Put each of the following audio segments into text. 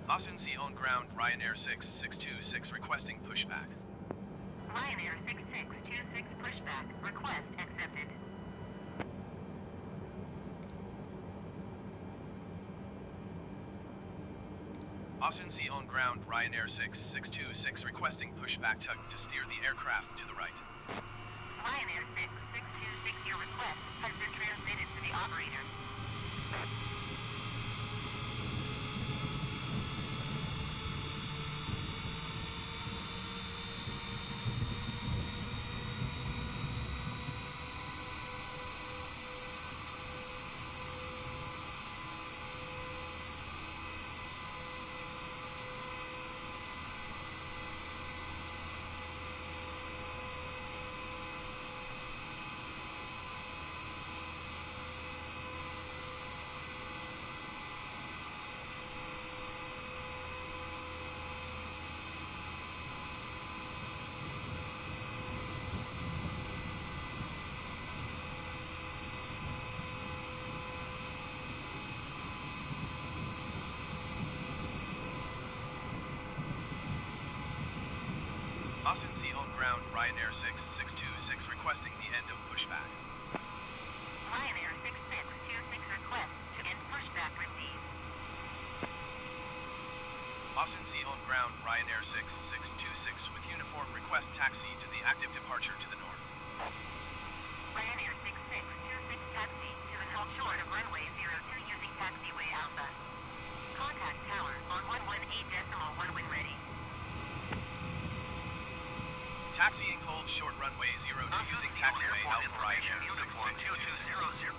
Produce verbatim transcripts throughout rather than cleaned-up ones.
Austin Sea on ground, Ryanair six six two six requesting pushback. Ryanair six six two six pushback. Request accepted. Austin Sea on ground, Ryanair six six two six requesting pushback tug to steer the aircraft to the right. Ryanair six six two six, your request has been transmitted to the operator. Austin Sea on ground, Ryanair six six two six requesting the end of pushback. Ryanair six six two six request to end pushback received. Austin Sea on ground, Ryanair six six two six with uniform request taxi to the active departure to the north. Ryanair six six two six taxi to the hold short of runway zero two using taxiway Alpha. Contact tower on one one eight decimal one when ready. Taxiing hold short runway zero two using taxiway Alpha Ryanair six six two six.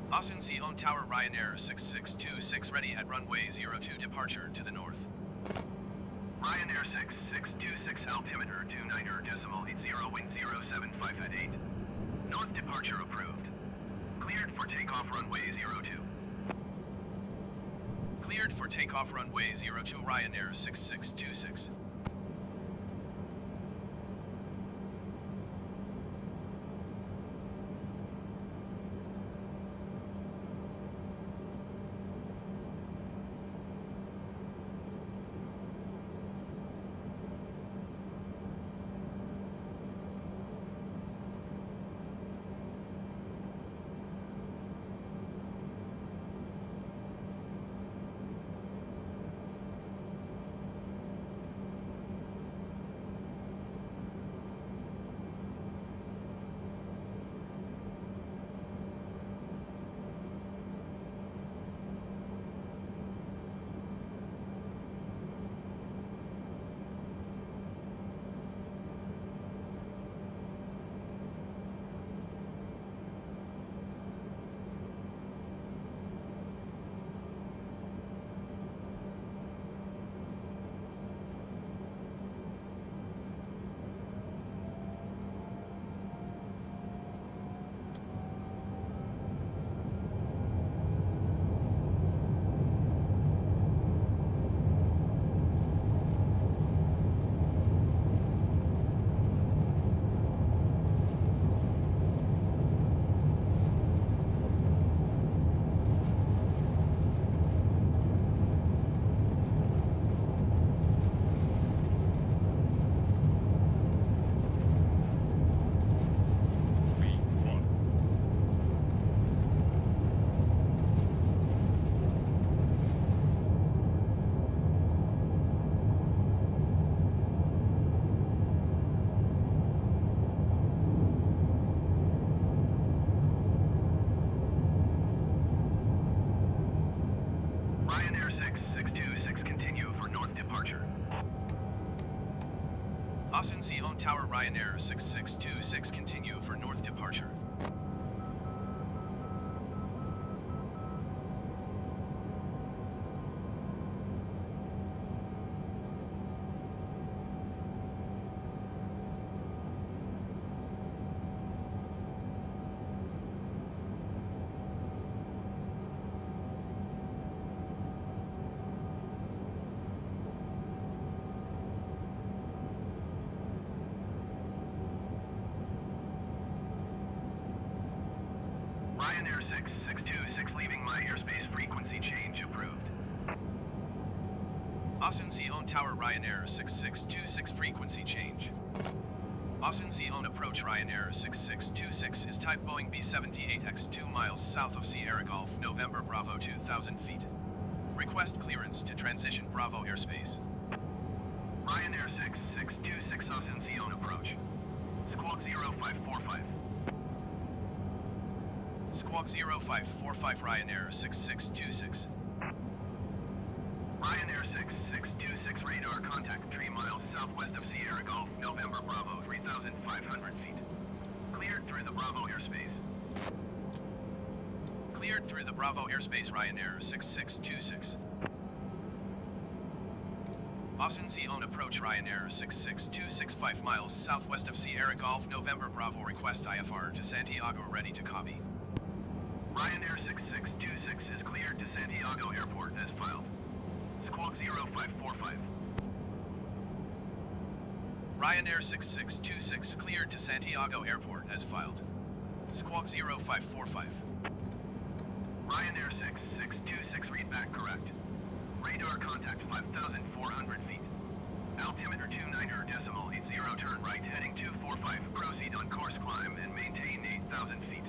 Ossency on Tower Ryanair six six two six ready at runway zero two departure to the north. Ryanair six six two six altimeter two niner decimal eight zero wind zero seven five at eight. North departure approved. Cleared for takeoff runway zero two. Cleared for takeoff runway zero two Ryanair six six two six. Ossency on Tower Ryanair six six two six continue for north departure. Ryanair six six two six leaving my airspace frequency change approved. Ossency on Tower Ryanair six six two six frequency change. Ossency on approach Ryanair six six two six is type Boeing B seventy-eight X two miles south of Sierra Golf November Bravo two thousand feet. Request clearance to transition Bravo airspace. Ryanair six six two six Ossency on approach. Squawk zero five four five. Squawk zero five four five Ryanair six six two six. Ryanair six six two six radar contact three miles southwest of Sierra Golf, November Bravo three thousand five hundred feet. Cleared through the Bravo airspace. Cleared through the Bravo airspace Ryanair six six two six. Ossency on approach Ryanair six six two six five miles southwest of Sierra Golf, November Bravo request I F R to Santiago ready to copy. Ryanair six six two six is cleared to Santiago Airport as filed. Squawk zero five four five. Ryanair six six two six cleared to Santiago Airport as filed. Squawk zero five four five. Ryanair six six two six readback correct. Radar contact five thousand four hundred feet. Altimeter two niner decimal eight zero turn right heading two four five. Proceed on course climb and maintain eight thousand feet.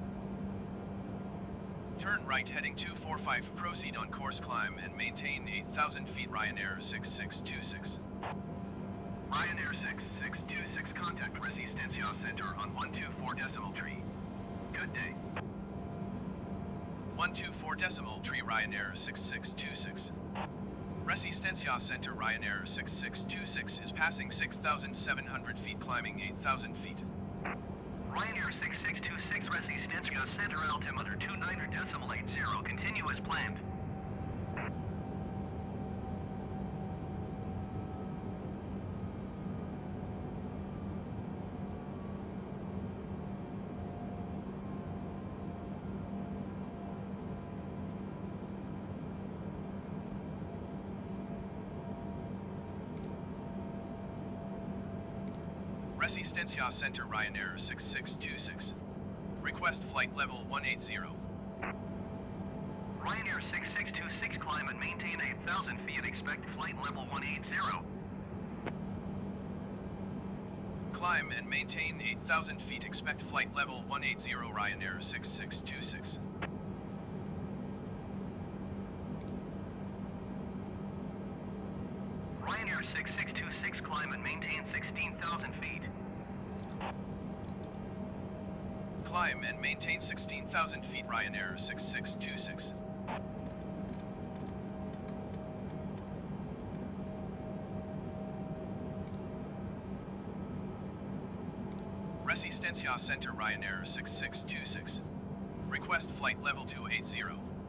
Turn right heading two four five, proceed on course climb and maintain eight thousand feet Ryanair six six two six. Ryanair six six two six contact Resistencia Center on one two four decimal tree. Good day. one two four decimal tree Ryanair six six two six. Resistencia Center Ryanair six six two six is passing six thousand seven hundred feet climbing eight thousand feet. Ryanair six six two six, Resistencia Center, altimeter two niner decimal eight zero, continue as planned. Resistencia Center, Ryanair six six two six. Request flight level one eighty. Ryanair six six two six, climb and maintain eight thousand feet, expect flight level one eighty. Climb and maintain eight thousand feet, expect flight level one eighty, Ryanair six six two six. Ryanair six six two six, climb and maintain sixteen thousand feet. Climb and maintain sixteen thousand feet, Ryanair six six two six. Resistencia Center, Ryanair six six two six. Request flight level two eighty.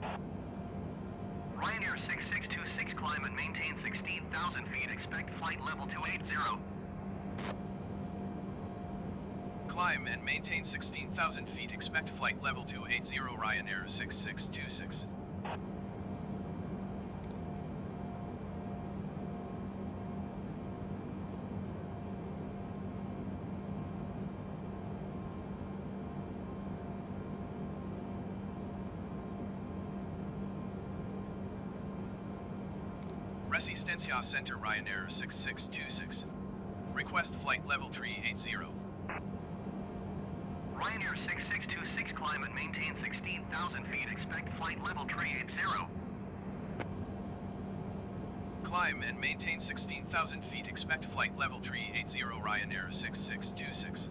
Ryanair six six two six, climb and maintain sixteen thousand feet, expect flight level two eighty. Climb and maintain sixteen thousand feet, expect flight level two eighty, Ryanair six six two six. Resistencia Center, Ryanair six six two six. Request flight level three eighty. Ryanair six six two six, climb and maintain sixteen thousand feet, expect flight level three eighty. Climb and maintain sixteen thousand feet, expect flight level three eighty, Ryanair six six two six.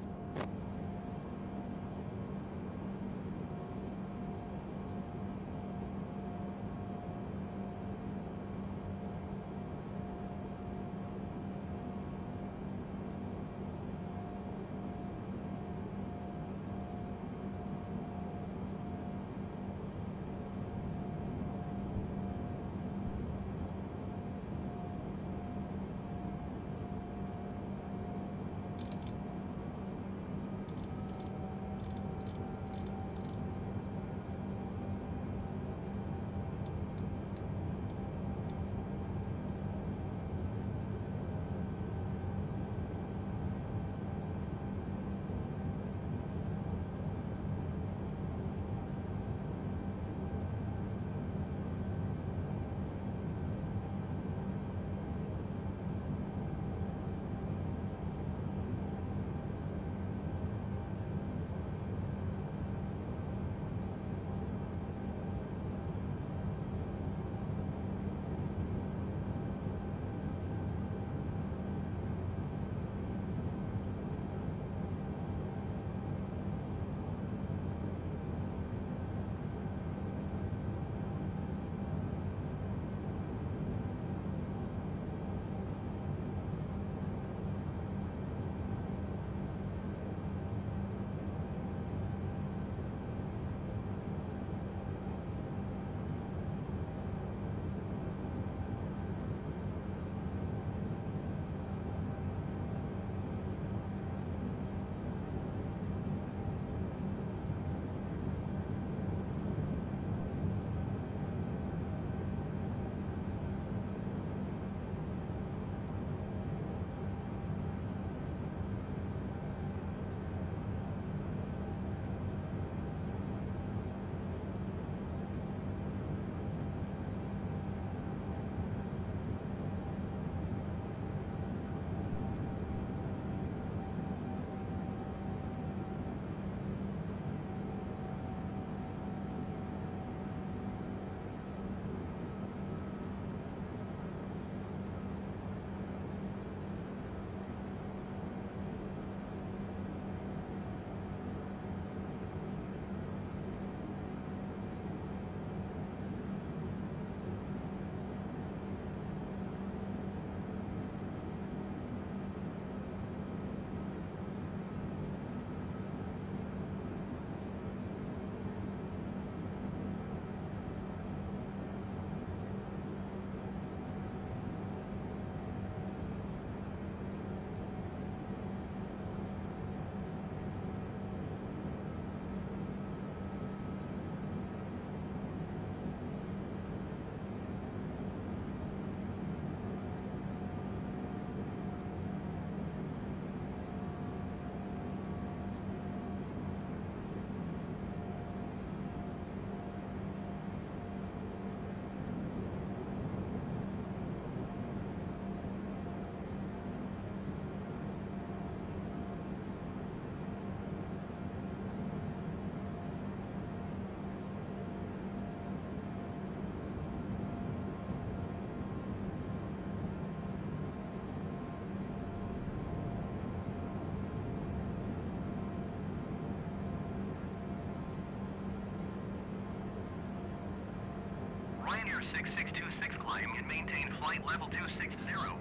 six six two six, climb and maintain flight level two six zero.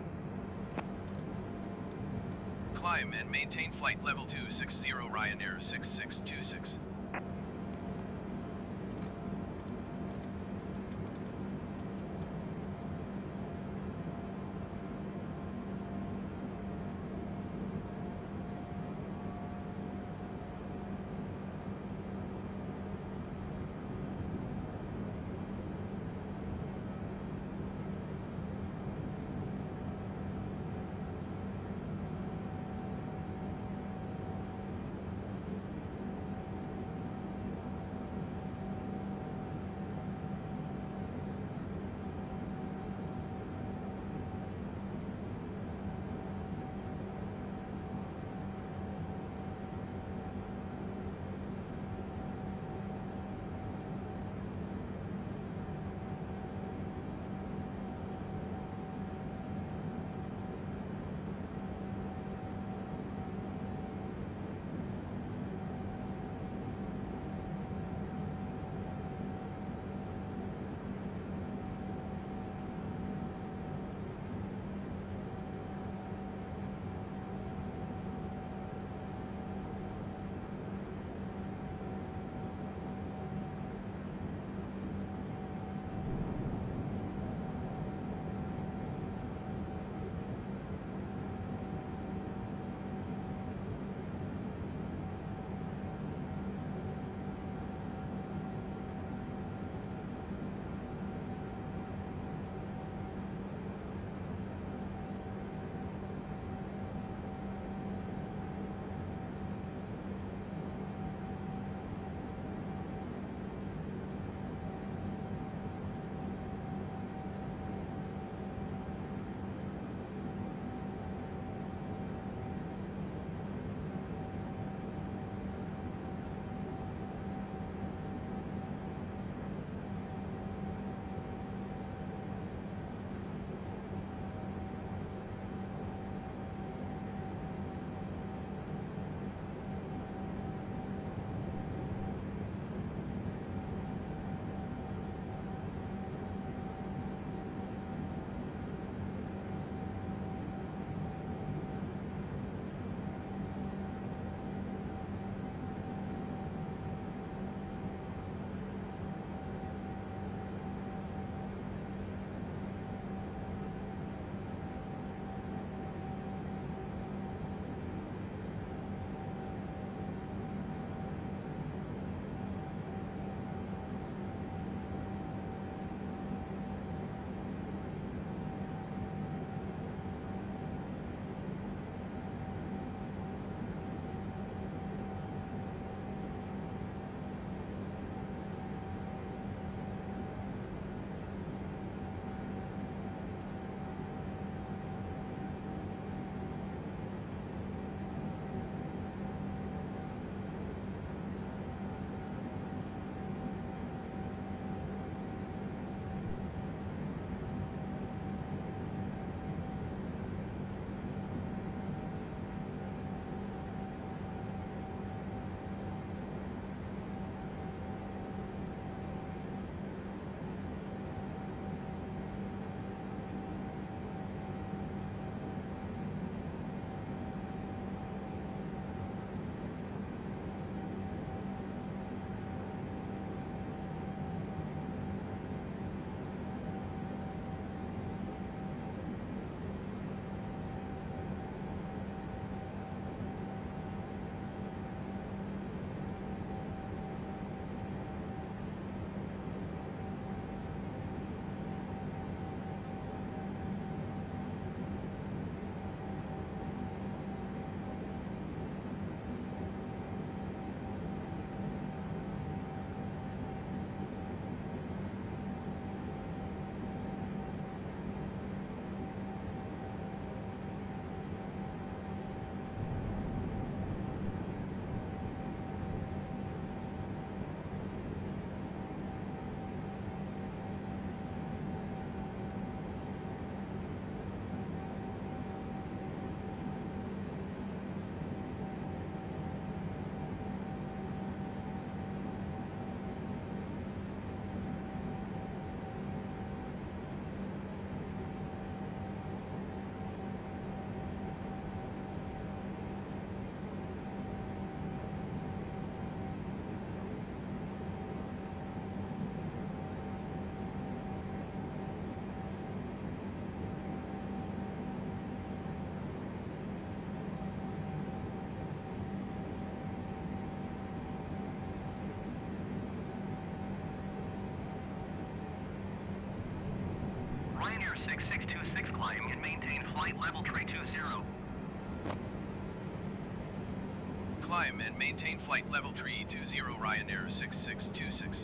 Climb and maintain flight level two six zero, Ryanair six six two six. flight level tree two zero. Climb and maintain flight level tree two zero Ryanair six six two six.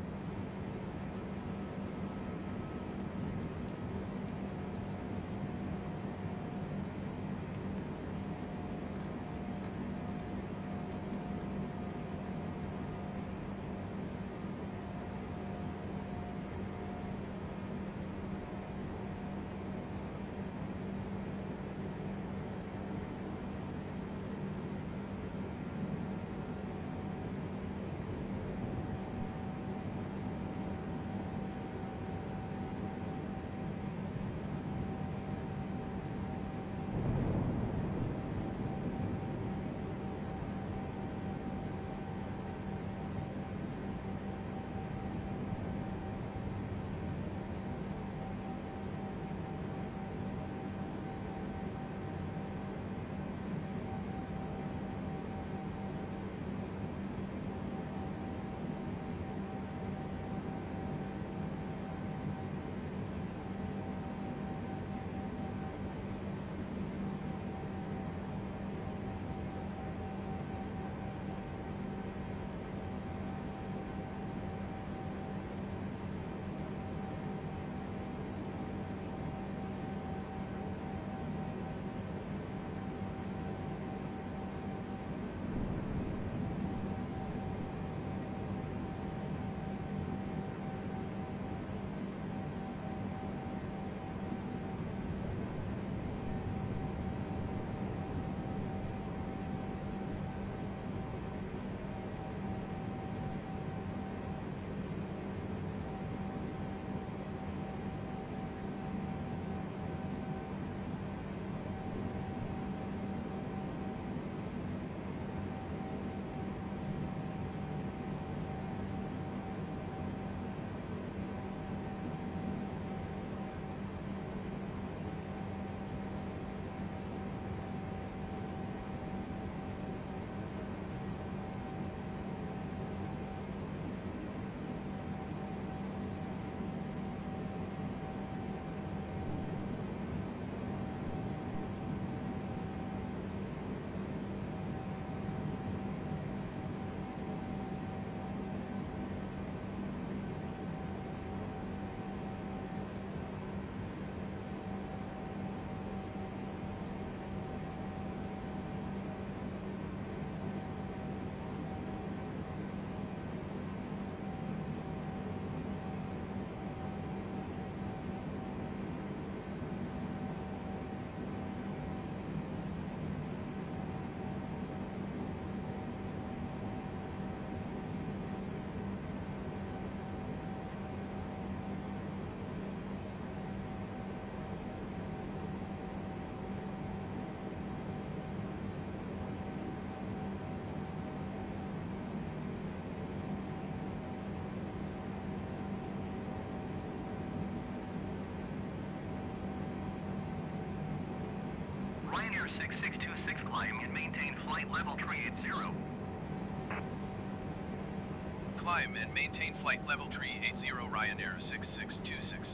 Ryanair six six two six climb and maintain flight level tree eight zero. Climb and maintain flight level tree eight zero Ryanair six six two six.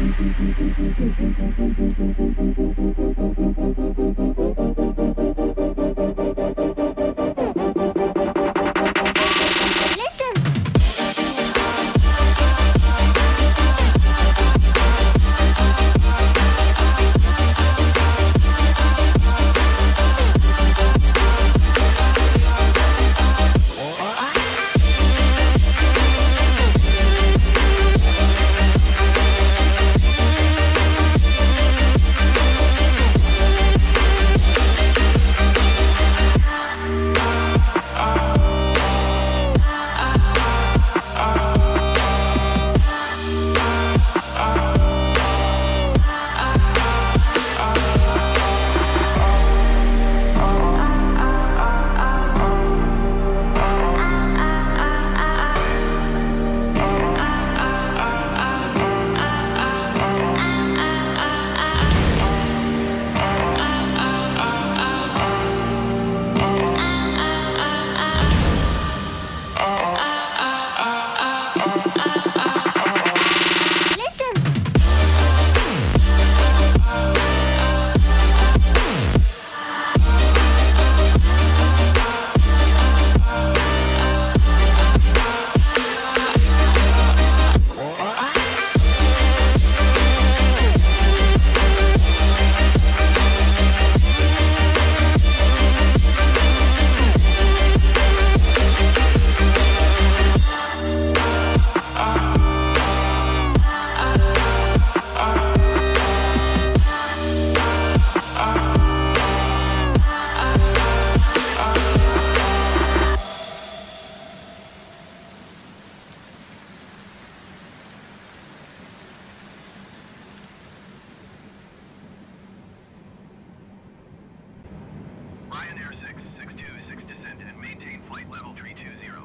Ryanair six six two six descend and maintain flight level three two zero.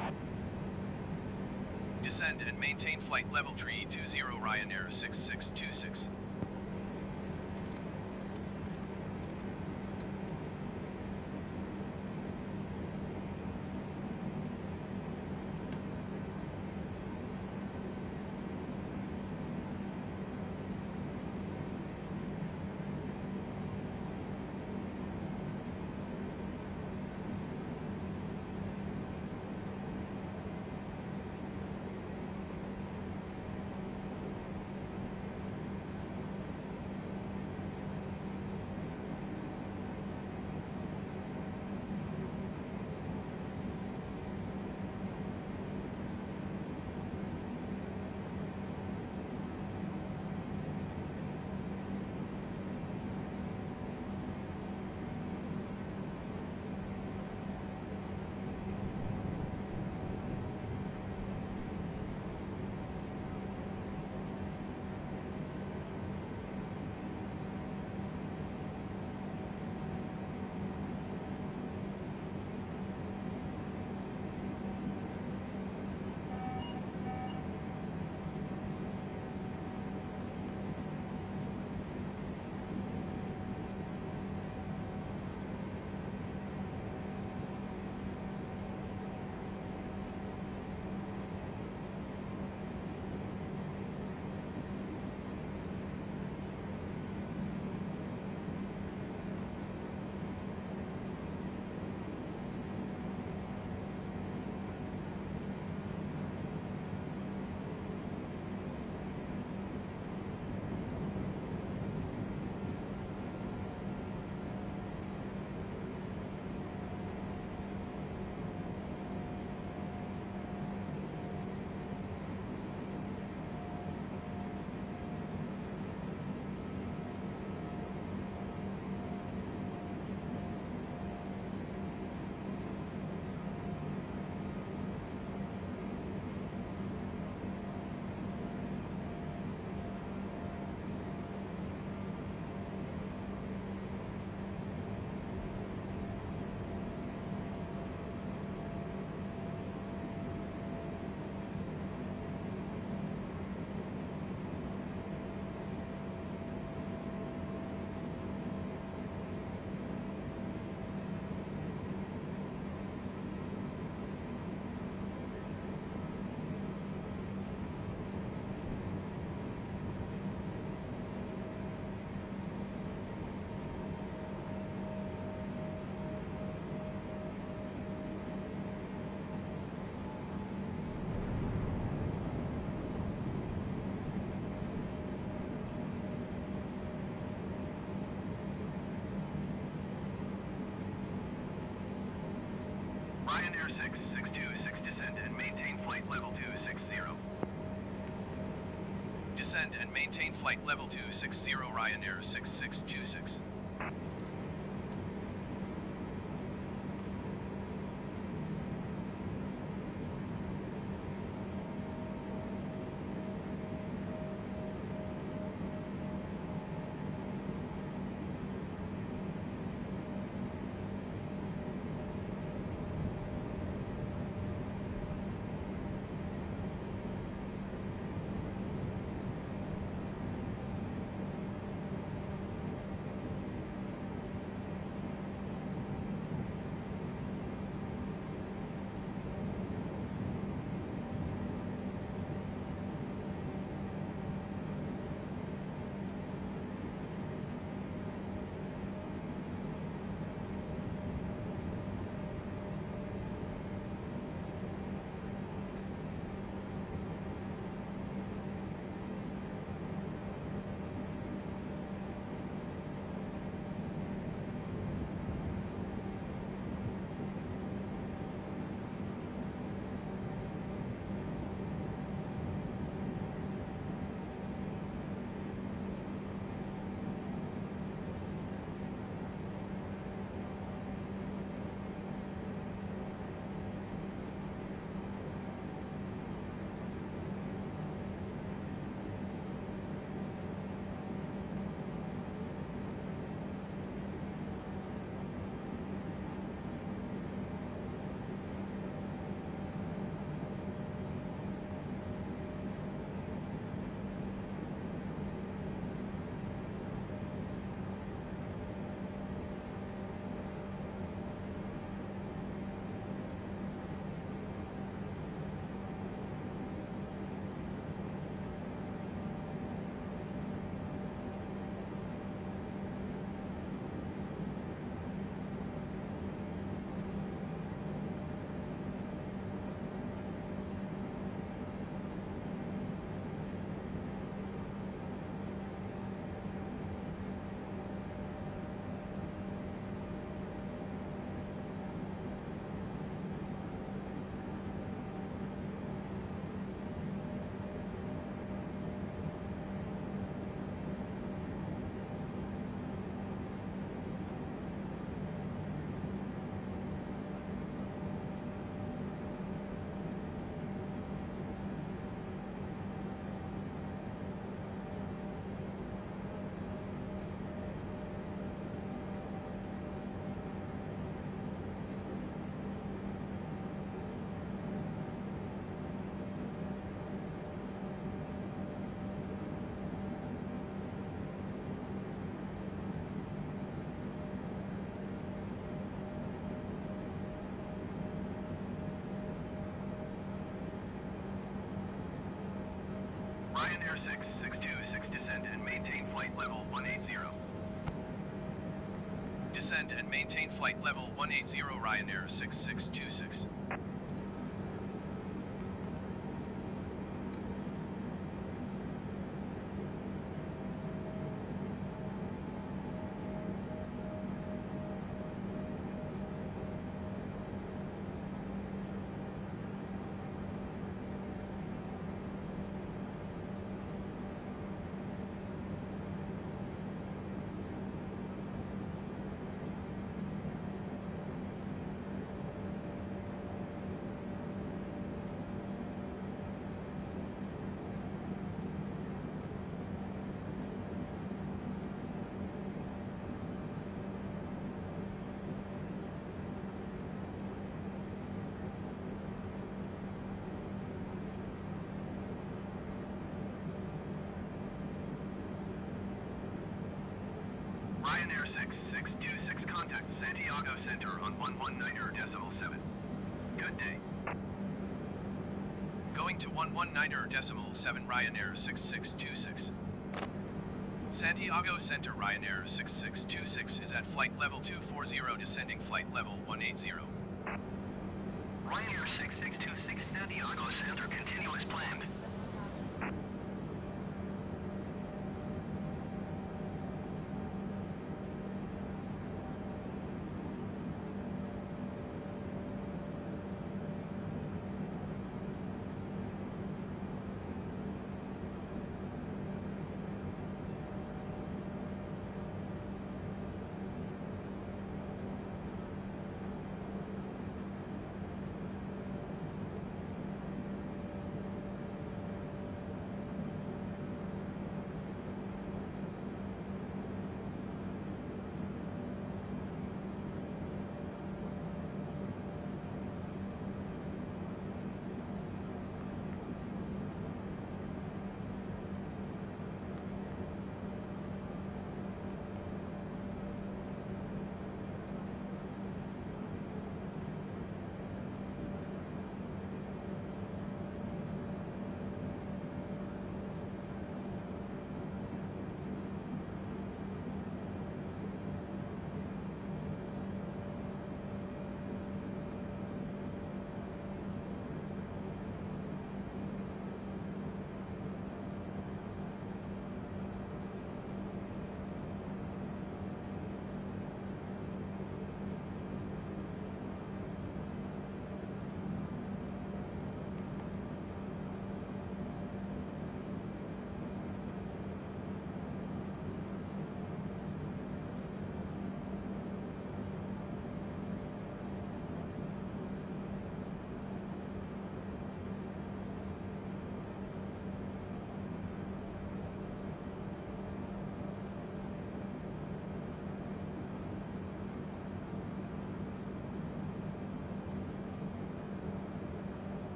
Descend and maintain flight level three two zero Ryanair six six two six. Ryanair six six two six, descend and maintain flight level two six zero. Descend and maintain flight level two six zero Ryanair six six two six. Ryanair six six two six, descend and maintain flight level one eighty. Descend and maintain flight level one eighty Ryanair six six two six. Ryanair six six two six, contact Santiago Center on one one nine decimal seven. Good day. Going to one one nine decimal seven Ryanair six six two six. Santiago Center Ryanair six six two six is at flight level two forty, descending flight level one eighty. Ryanair six six two six, Santiago Center, continue as planned.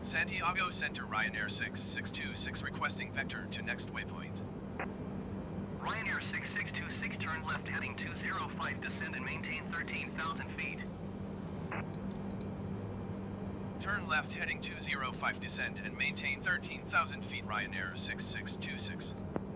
Santiago Center, Ryanair six six two six requesting vector to next waypoint. Ryanair six six two six, turn left heading two zero five, descend and maintain thirteen thousand feet. Turn left heading two zero five, descend and maintain thirteen thousand feet, Ryanair six six two six.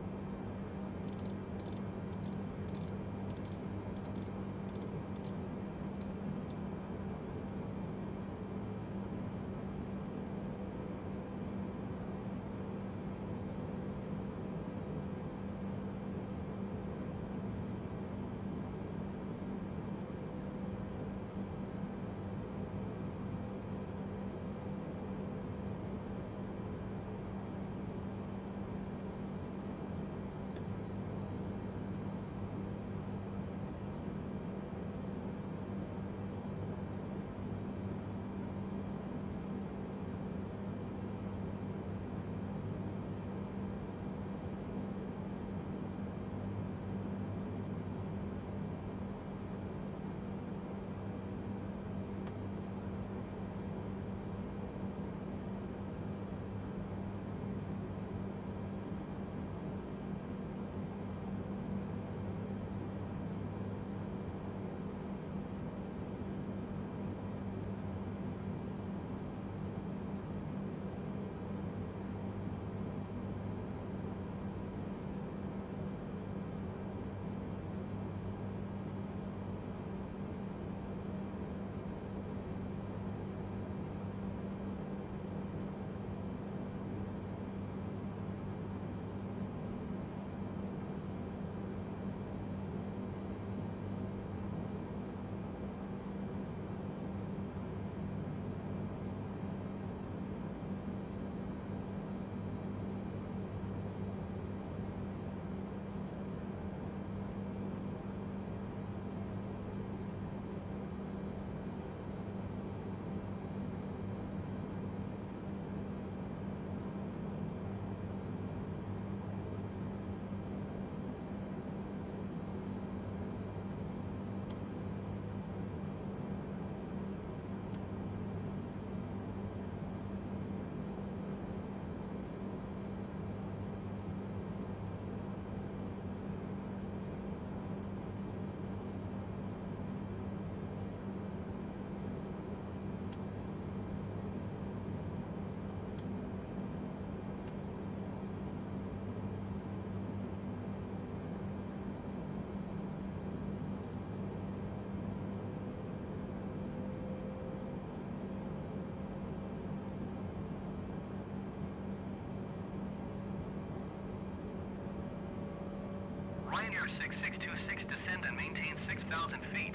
Ryanair six six two six, descend and maintain six thousand feet.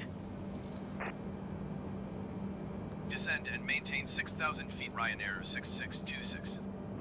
Descend and maintain six thousand feet, Ryanair six six two six.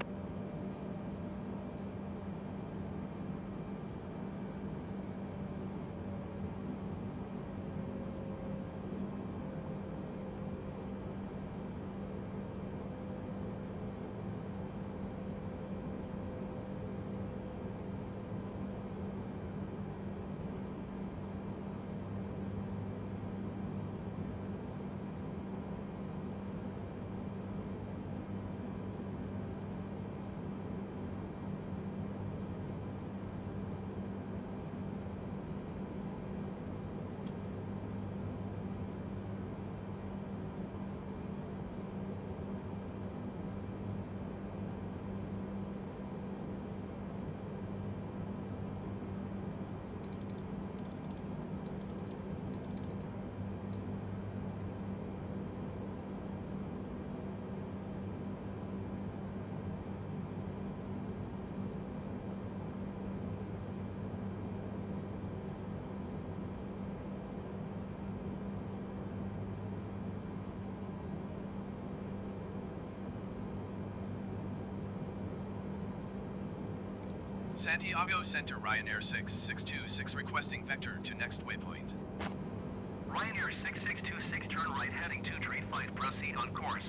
Santiago Center, Ryanair six six two six requesting vector to next waypoint. Ryanair six six two six, turn right heading two three five, proceed on course.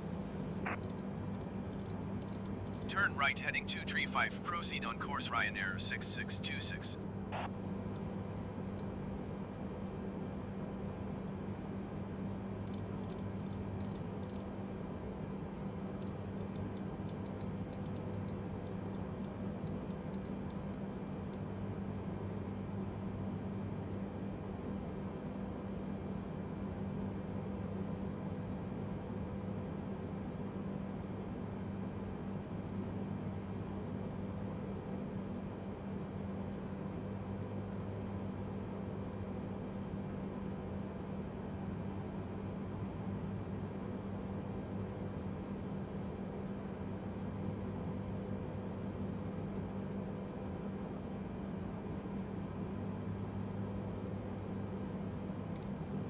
Turn right heading two three five, proceed on course, Ryanair six six two six.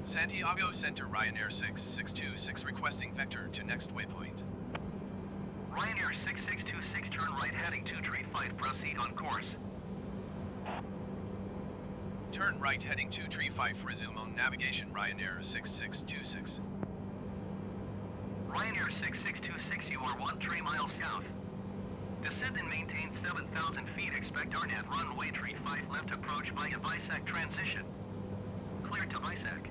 Santiago Center Ryanair six six two six requesting vector to next waypoint. Ryanair six six two six, turn right heading two three five, proceed on course. Turn right heading two three five, resume on navigation Ryanair six six two six. Ryanair six six two six, you are one three miles south. Descend and maintain seven thousand feet, expect R N A V runway three five left approach via Visac transition. Clear to Visac.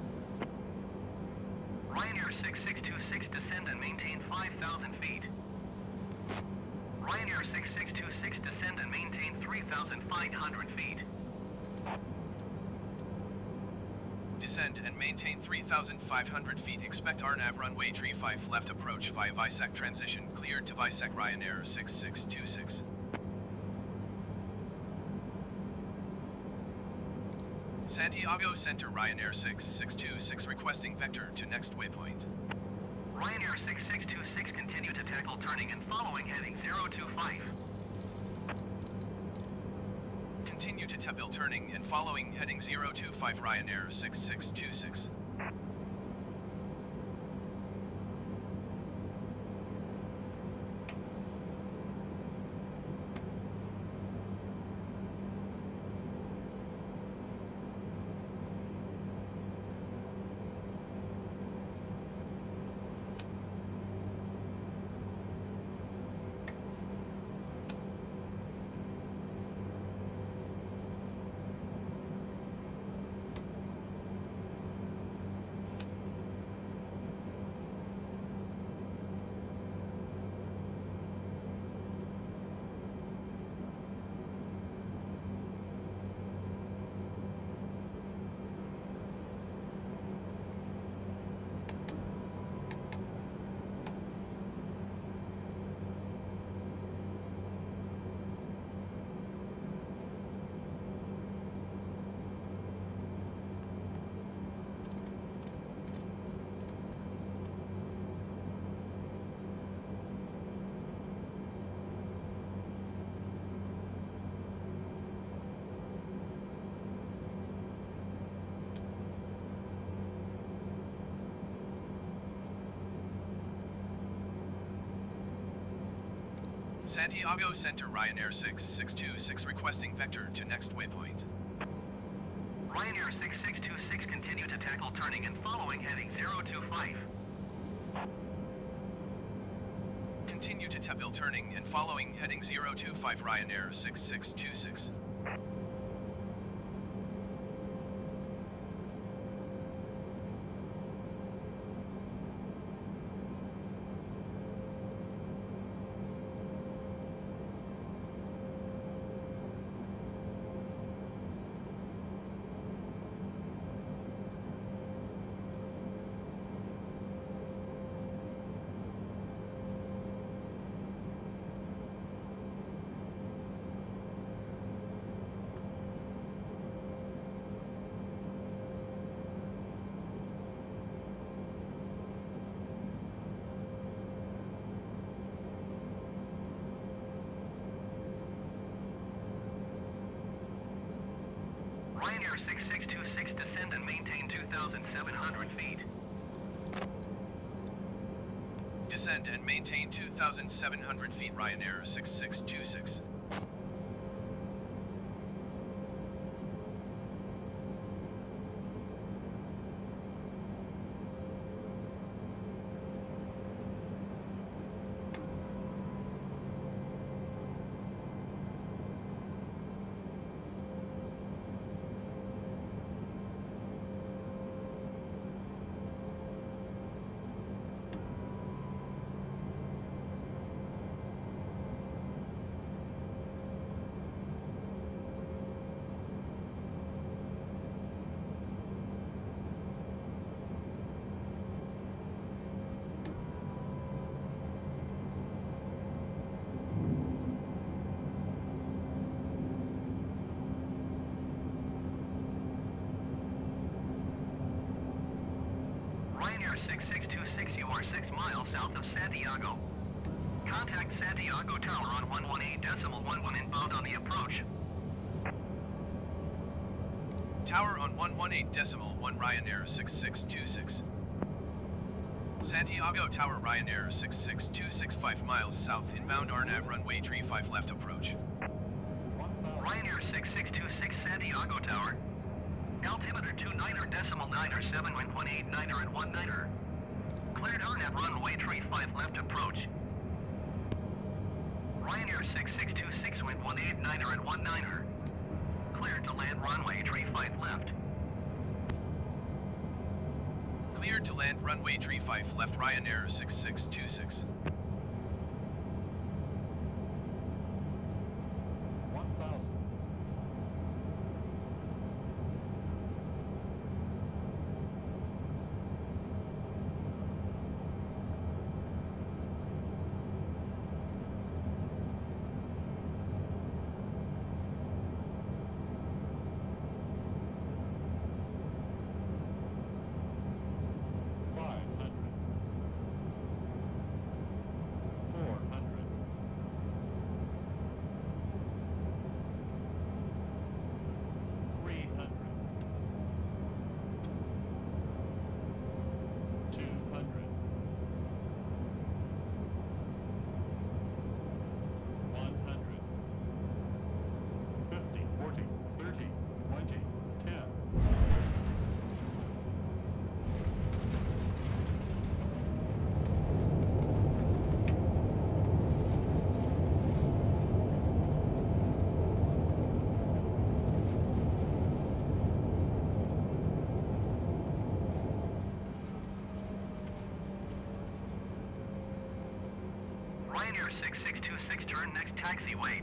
Ryanair six six two six, descend and maintain five thousand feet. Ryanair six six two six, descend and maintain three thousand five hundred feet. Descend and maintain three thousand five hundred feet, expect R N A V runway three five left approach via Visac transition, cleared to Visac Ryanair six six two six. Santiago Center Ryanair six six two six requesting vector to next waypoint. Ryanair six six two six, continue to tackle turning and following heading zero two five. Continue to tackle turning and following heading zero two five Ryanair six six two six. Santiago Center Ryanair six six two six requesting vector to next waypoint. Ryanair six six two six, continue to tackle turning and following heading zero two five. Continue to tackle turning and following heading zero two five Ryanair six six two six. Ryanair six six two six, descend and maintain two thousand seven hundred feet. Descend and maintain two thousand seven hundred feet Ryanair six six two six. Ryanair six six two six, you are six miles south of Santiago. Contact Santiago Tower on one one eight decimal one one inbound on the approach. Tower on one one eight decimal one Ryanair six six two six. Santiago Tower Ryanair six six two six five miles south inbound R NAV runway three five left approach. Ryanair six six two six Santiago Tower. Altimeter two niner decimal niner seven wind one eight niner and one niner. Cleared R NAV runway three five left approach. Ryanair six six two six wind one eight niner and one niner. Cleared to land runway three five left. Cleared to land runway three five left Ryanair six six two six. Ryanair six six two six turn next taxiway.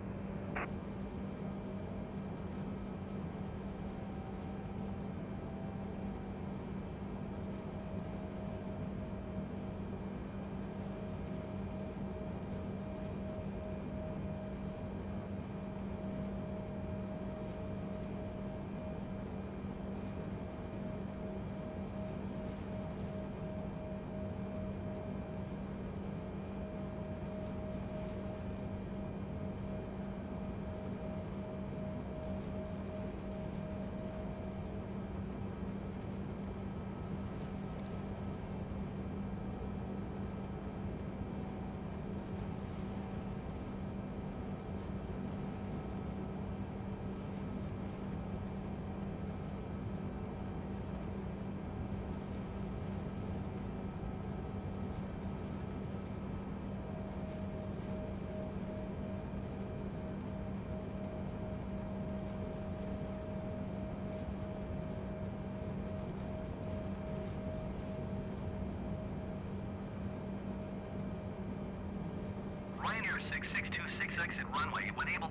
Ryanair six six two six exit runway when able.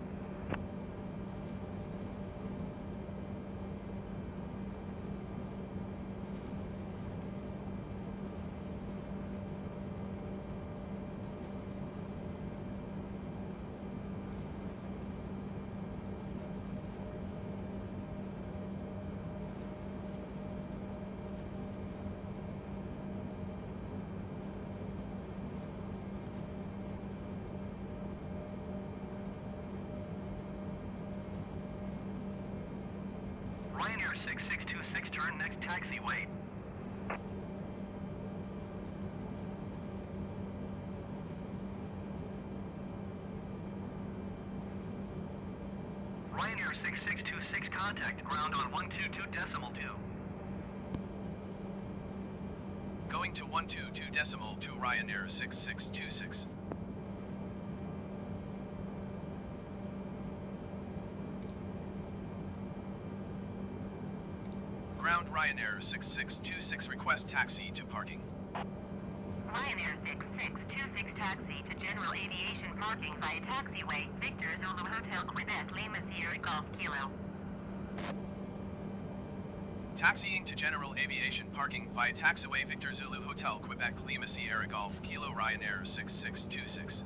Ryanair six six two six turn next taxiway. Ryanair six six two six contact ground on one two two decimal two. Going to one two two decimal two Ryanair six six two six. Ground Ryanair six six two six request taxi to parking. Ryanair six six two six taxi to General Aviation Parking via taxiway, Victor Zulu Hotel Quebec Lima Sierra Golf Kilo. Taxiing to General Aviation Parking via taxiway Victor Zulu Hotel Quebec Lima Sierra Golf Kilo Ryanair six six two six.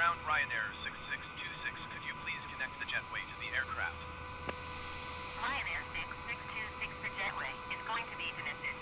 ground, Ryanair six six two six. Could you please connect the jetway to the aircraft? Ryanair six six two six, the jetway is going to be connected.